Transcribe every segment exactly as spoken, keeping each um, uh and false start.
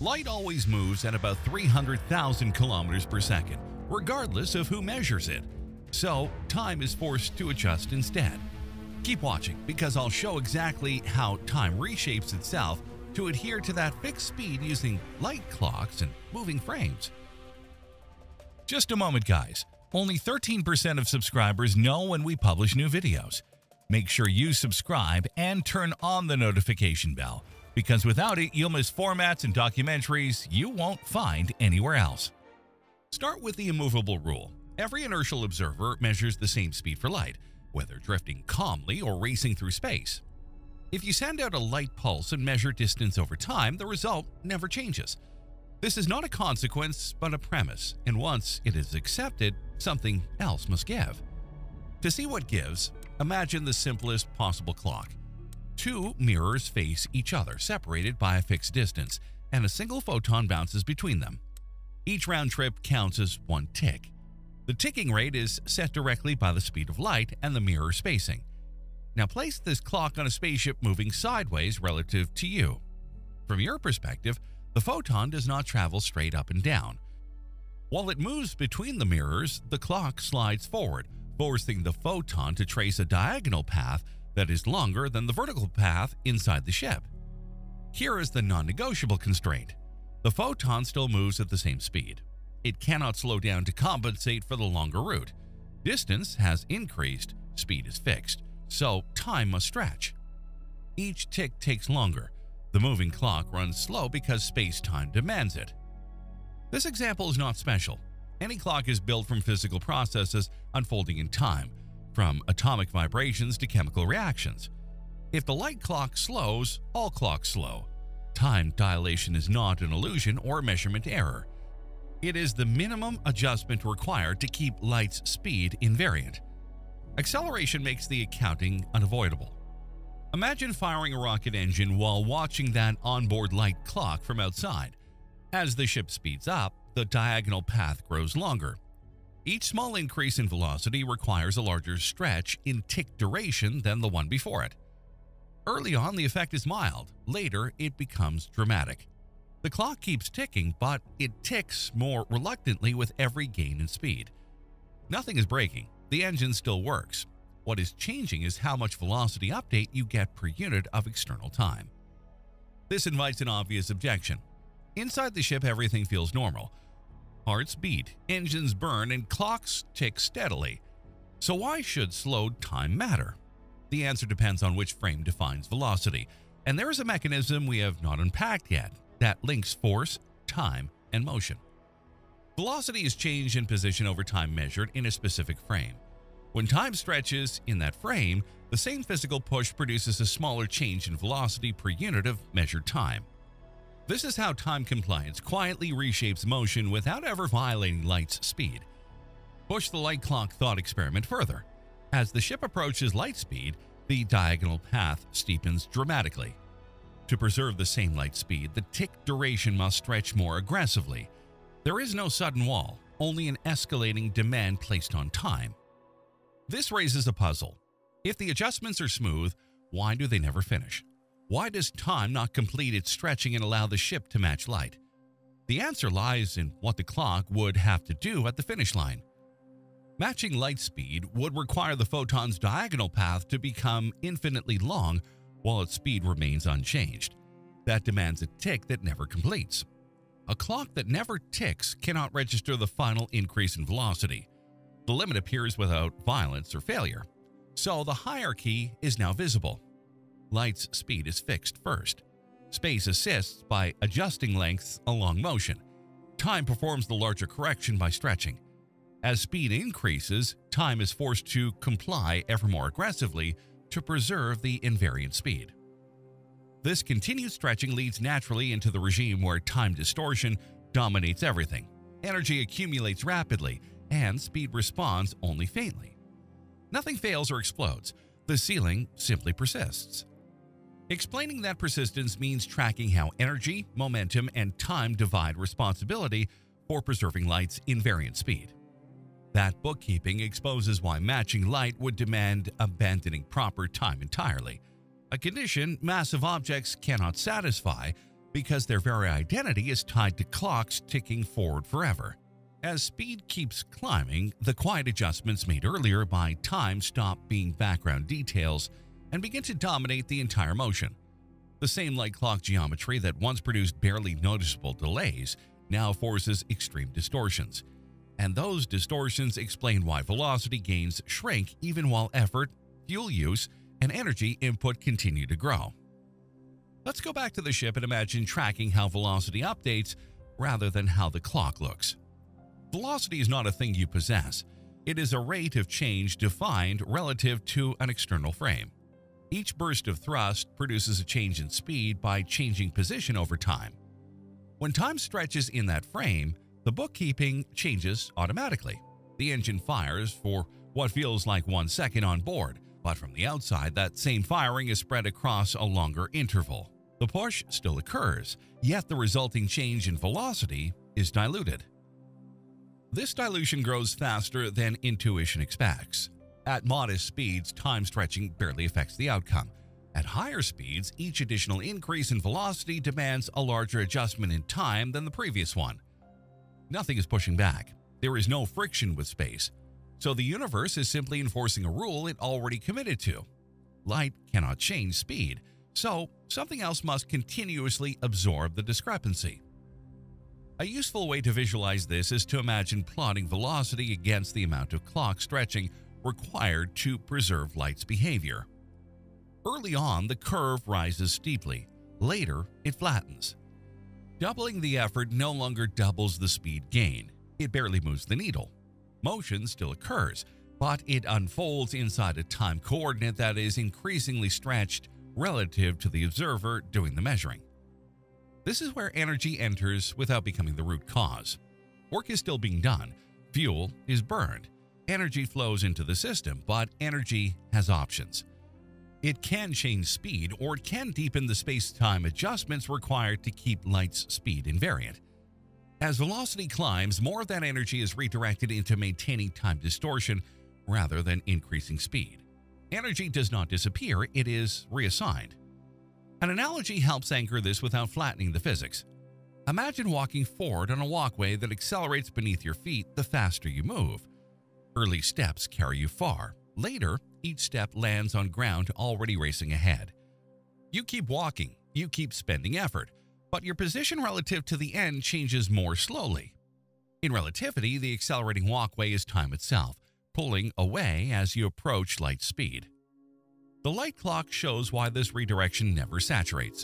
Light always moves at about three hundred thousand kilometers per second, regardless of who measures it. So, time is forced to adjust instead. Keep watching because I'll show exactly how time reshapes itself to adhere to that fixed speed using light clocks and moving frames. Just a moment, guys. Only thirteen percent of subscribers know when we publish new videos. Make sure you subscribe and turn on the notification bell, because without it, you'll miss formats and documentaries you won't find anywhere else. Start with the immovable rule. Every inertial observer measures the same speed for light, whether drifting calmly or racing through space. If you send out a light pulse and measure distance over time, the result never changes. This is not a consequence, but a premise, and once it is accepted, something else must give. To see what gives, imagine the simplest possible clock. Two mirrors face each other, separated by a fixed distance, and a single photon bounces between them. Each round trip counts as one tick. The ticking rate is set directly by the speed of light and the mirror spacing. Now place this clock on a spaceship moving sideways relative to you. From your perspective, the photon does not travel straight up and down. While it moves between the mirrors, the clock slides forward, forcing the photon to trace a diagonal path that is longer than the vertical path inside the ship. Here is the non-negotiable constraint. The photon still moves at the same speed. It cannot slow down to compensate for the longer route. Distance has increased, speed is fixed, so time must stretch. Each tick takes longer. The moving clock runs slow because space-time demands it. This example is not special. Any clock is built from physical processes unfolding in time, from atomic vibrations to chemical reactions. If the light clock slows, all clocks slow. Time dilation is not an illusion or measurement error. It is the minimum adjustment required to keep light's speed invariant. Acceleration makes the accounting unavoidable. Imagine firing a rocket engine while watching that onboard light clock from outside. As the ship speeds up, the diagonal path grows longer. Each small increase in velocity requires a larger stretch in tick duration than the one before it. Early on, the effect is mild. Later, it becomes dramatic. The clock keeps ticking, but it ticks more reluctantly with every gain in speed. Nothing is breaking. The engine still works. What is changing is how much velocity update you get per unit of external time. This invites an obvious objection. Inside the ship, everything feels normal. Hearts beat, engines burn, and clocks tick steadily. So why should slowed time matter? The answer depends on which frame defines velocity, and there is a mechanism we have not unpacked yet that links force, time, and motion. Velocity is change in position over time measured in a specific frame. When time stretches in that frame, the same physical push produces a smaller change in velocity per unit of measured time. This is how time compliance quietly reshapes motion without ever violating light's speed. Push the light clock thought experiment further. As the ship approaches light speed, the diagonal path steepens dramatically. To preserve the same light speed, the tick duration must stretch more aggressively. There is no sudden wall, only an escalating demand placed on time. This raises a puzzle. If the adjustments are smooth, why do they never finish? Why does time not complete its stretching and allow the ship to match light? The answer lies in what the clock would have to do at the finish line. Matching light speed would require the photon's diagonal path to become infinitely long while its speed remains unchanged. That demands a tick that never completes. A clock that never ticks cannot register the final increase in velocity. The limit appears without violence or failure. So the hierarchy is now visible. Light's speed is fixed first. Space assists by adjusting lengths along motion. Time performs the larger correction by stretching. As speed increases, time is forced to comply ever more aggressively to preserve the invariant speed. This continued stretching leads naturally into the regime where time distortion dominates everything. Energy accumulates rapidly, and speed responds only faintly. Nothing fails or explodes. The ceiling simply persists. Explaining that persistence means tracking how energy, momentum, and time divide responsibility for preserving light's invariant speed. That bookkeeping exposes why matching light would demand abandoning proper time entirely, a condition massive objects cannot satisfy because their very identity is tied to clocks ticking forward forever. As speed keeps climbing, the quiet adjustments made earlier by time stop being background details and begin to dominate the entire motion. The same light clock geometry that once produced barely noticeable delays now forces extreme distortions. And those distortions explain why velocity gains shrink even while effort, fuel use, and energy input continue to grow. Let's go back to the ship and imagine tracking how velocity updates rather than how the clock looks. Velocity is not a thing you possess. It is a rate of change defined relative to an external frame. Each burst of thrust produces a change in speed by changing position over time. When time stretches in that frame, the bookkeeping changes automatically. The engine fires for what feels like one second on board, but from the outside, that same firing is spread across a longer interval. The push still occurs, yet the resulting change in velocity is diluted. This dilution grows faster than intuition expects. At modest speeds, time stretching barely affects the outcome. At higher speeds, each additional increase in velocity demands a larger adjustment in time than the previous one. Nothing is pushing back. There is no friction with space. So the universe is simply enforcing a rule it already committed to. Light cannot change speed, so something else must continuously absorb the discrepancy. A useful way to visualize this is to imagine plotting velocity against the amount of clock stretching required to preserve light's behavior. Early on, the curve rises steeply. Later, it flattens. Doubling the effort no longer doubles the speed gain. It barely moves the needle. Motion still occurs, but it unfolds inside a time coordinate that is increasingly stretched relative to the observer doing the measuring. This is where energy enters without becoming the root cause. Work is still being done. Fuel is burned. Energy flows into the system, but energy has options. It can change speed, or it can deepen the space-time adjustments required to keep light's speed invariant. As velocity climbs, more of that energy is redirected into maintaining time distortion rather than increasing speed. Energy does not disappear, it is reassigned. An analogy helps anchor this without flattening the physics. Imagine walking forward on a walkway that accelerates beneath your feet the faster you move. Early steps carry you far. Later, each step lands on ground already racing ahead. You keep walking, you keep spending effort, but your position relative to the end changes more slowly. In relativity, the accelerating walkway is time itself, pulling away as you approach light speed. The light clock shows why this redirection never saturates.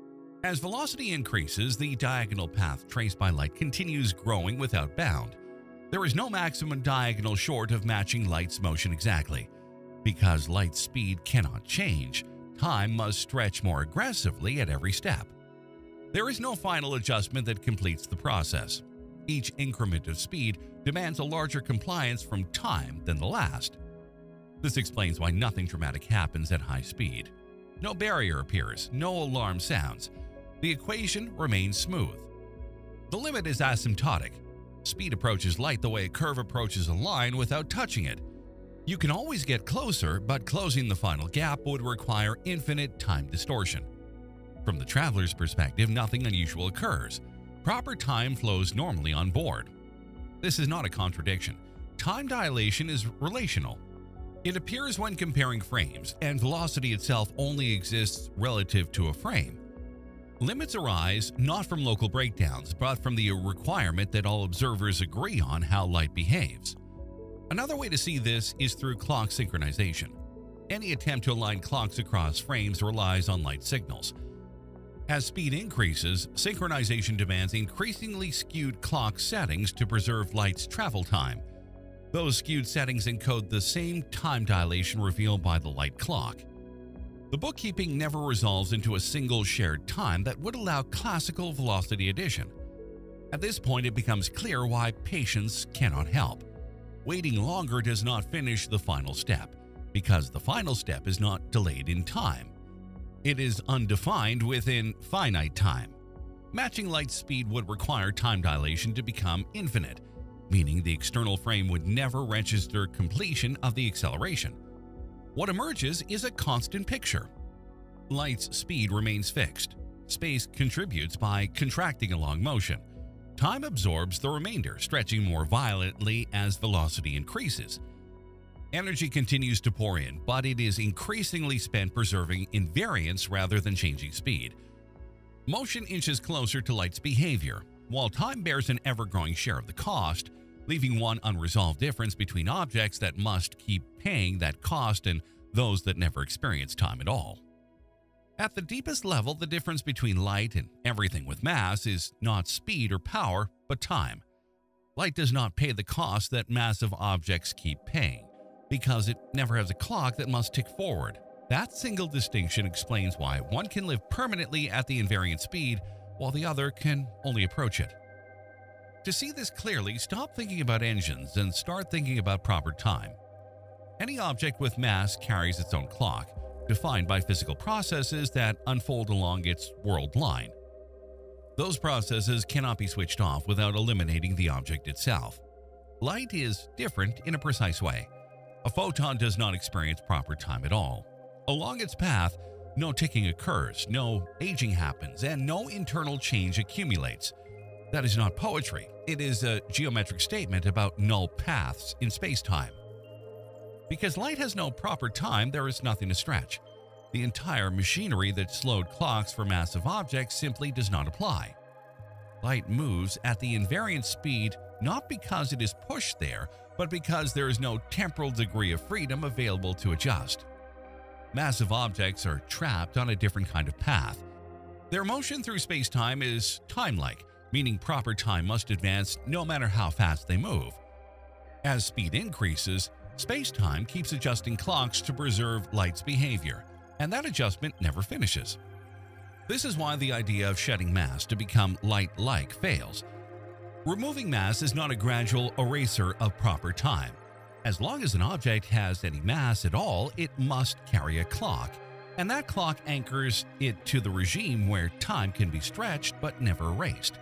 As velocity increases, the diagonal path traced by light continues growing without bound. There is no maximum diagonal short of matching light's motion exactly. Because light's speed cannot change, time must stretch more aggressively at every step. There is no final adjustment that completes the process. Each increment of speed demands a larger compliance from time than the last. This explains why nothing dramatic happens at high speed. No barrier appears, no alarm sounds. The equation remains smooth. The limit is asymptotic. Speed approaches light the way a curve approaches a line without touching it. You can always get closer, but closing the final gap would require infinite time distortion. From the traveler's perspective, nothing unusual occurs. Proper time flows normally on board. This is not a contradiction. Time dilation is relational. It appears when comparing frames, and velocity itself only exists relative to a frame. Limits arise not from local breakdowns, but from the requirement that all observers agree on how light behaves. Another way to see this is through clock synchronization. Any attempt to align clocks across frames relies on light signals. As speed increases, synchronization demands increasingly skewed clock settings to preserve light's travel time. Those skewed settings encode the same time dilation revealed by the light clock. The bookkeeping never resolves into a single shared time that would allow classical velocity addition. At this point, it becomes clear why patience cannot help. Waiting longer does not finish the final step, because the final step is not delayed in time. It is undefined within finite time. Matching light speed would require time dilation to become infinite, meaning the external frame would never register completion of the acceleration. What emerges is a constant picture. Light's speed remains fixed. Space contributes by contracting along motion. Time absorbs the remainder, stretching more violently as velocity increases. Energy continues to pour in, but it is increasingly spent preserving invariance rather than changing speed. Motion inches closer to light's behavior, while time bears an ever-growing share of the cost, leaving one unresolved difference between objects that must keep paying that cost and those that never experience time at all. At the deepest level, the difference between light and everything with mass is not speed or power, but time. Light does not pay the cost that massive objects keep paying, because it never has a clock that must tick forward. That single distinction explains why one can live permanently at the invariant speed, while the other can only approach it. To see this clearly, stop thinking about engines and start thinking about proper time. Any object with mass carries its own clock, defined by physical processes that unfold along its world line. Those processes cannot be switched off without eliminating the object itself. Light is different in a precise way. A photon does not experience proper time at all. Along its path, no ticking occurs, no aging happens, and no internal change accumulates. That is not poetry. It is a geometric statement about null paths in space-time. Because light has no proper time, there is nothing to stretch. The entire machinery that slowed clocks for massive objects simply does not apply. Light moves at the invariant speed not because it is pushed there, but because there is no temporal degree of freedom available to adjust. Massive objects are trapped on a different kind of path. Their motion through space-time is time-like, meaning proper time must advance no matter how fast they move. As speed increases, space-time keeps adjusting clocks to preserve light's behavior, and that adjustment never finishes. This is why the idea of shedding mass to become light-like fails. Removing mass is not a gradual eraser of proper time. As long as an object has any mass at all, it must carry a clock, and that clock anchors it to the regime where time can be stretched but never erased.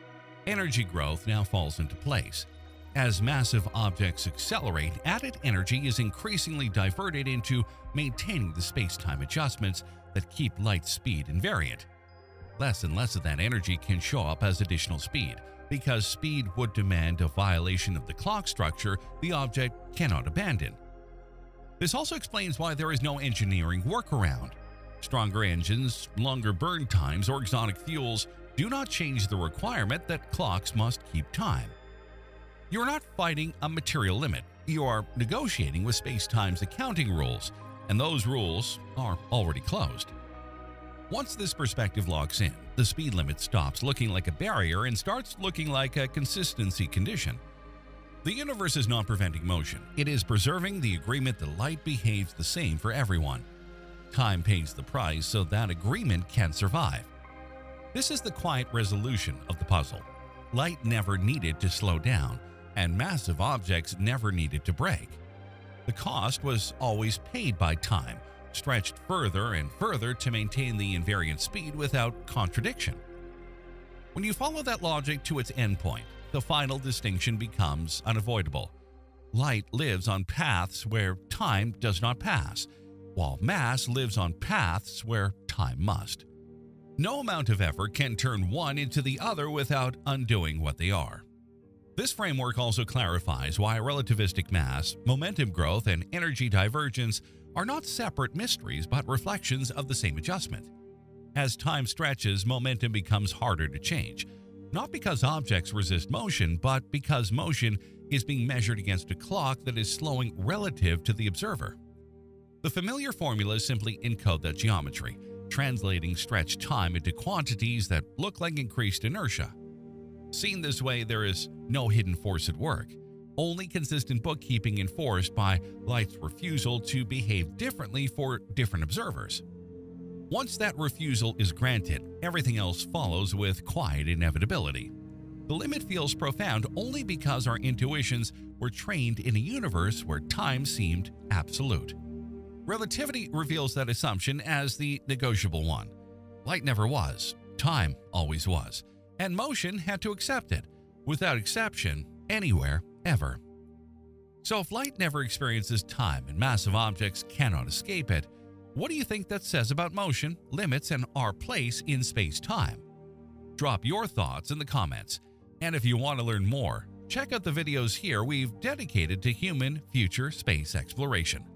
Energy growth now falls into place. As massive objects accelerate, added energy is increasingly diverted into maintaining the space-time adjustments that keep light speed invariant. Less and less of that energy can show up as additional speed, because speed would demand a violation of the clock structure the object cannot abandon. This also explains why there is no engineering workaround. Stronger engines, longer burn times, or exotic fuels do not change the requirement that clocks must keep time. You are not fighting a material limit. You are negotiating with space-time's accounting rules, and those rules are already closed. Once this perspective locks in, the speed limit stops looking like a barrier and starts looking like a consistency condition. The universe is not preventing motion. It is preserving the agreement that light behaves the same for everyone. Time pays the price so that agreement can survive. This is the quiet resolution of the puzzle. Light never needed to slow down, and massive objects never needed to break. The cost was always paid by time, stretched further and further to maintain the invariant speed without contradiction. When you follow that logic to its endpoint, the final distinction becomes unavoidable. Light lives on paths where time does not pass, while mass lives on paths where time must. No amount of effort can turn one into the other without undoing what they are. This framework also clarifies why relativistic mass, momentum growth, and energy divergence are not separate mysteries but reflections of the same adjustment. As time stretches, momentum becomes harder to change, not because objects resist motion, but because motion is being measured against a clock that is slowing relative to the observer. The familiar formulas simply encode that geometry, translating stretched time into quantities that look like increased inertia. Seen this way, there is no hidden force at work, only consistent bookkeeping enforced by light's refusal to behave differently for different observers. Once that refusal is granted, everything else follows with quiet inevitability. The limit feels profound only because our intuitions were trained in a universe where time seemed absolute. Relativity reveals that assumption as the negotiable one. Light never was, time always was, and motion had to accept it, without exception, anywhere, ever. So if light never experiences time and massive objects cannot escape it, What do you think that says about motion, limits, and our place in space-time? Drop your thoughts in the comments. And if you want to learn more, check out the videos here we've dedicated to human future space exploration.